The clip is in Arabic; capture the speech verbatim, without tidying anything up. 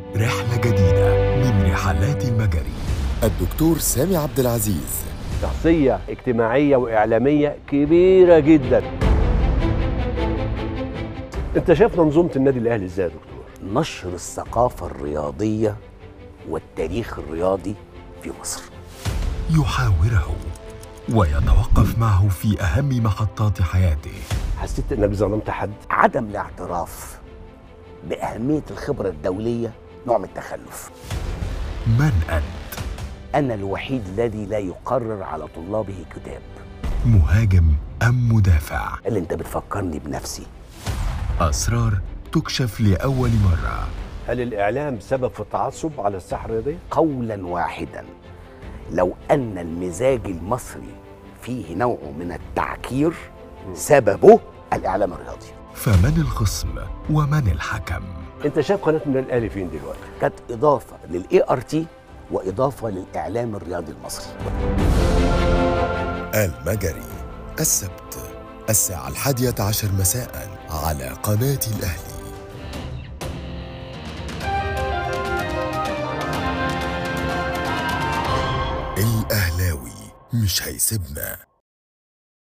رحلة جديدة من رحلات المجري. الدكتور سامي عبد العزيز، شخصية اجتماعية وإعلامية كبيرة جدا. أنت شايف منظومة النادي الأهلي إزاي يا دكتور؟ نشر الثقافة الرياضية والتاريخ الرياضي في مصر. يحاوره ويتوقف معه في أهم محطات حياته. حسيت إنك ظلمت حد؟ عدم الاعتراف بأهمية الخبرة الدولية نوع من التخلف. من أنت؟ أنا الوحيد الذي لا يقرر على طلابه كتاب. مهاجم أم مدافع؟ اللي أنت بتفكرني بنفسي. أسرار تكشف لأول مرة. هل الإعلام سبب في التعصب على الساحة الرياضية؟ قولا واحدا، لو أن المزاج المصري فيه نوع من التعكير سببه الإعلام الرياضي. فمن الخصم ومن الحكم؟ أنت شايف قناة النادي الأهلي فين دلوقتي؟ كانت إضافة للإي آر تي وإضافة للإعلام الرياضي المصري. المجري السبت الساعة الحادية عشر مساء على قناة الأهلي. الأهلاوي مش هيسيبنا.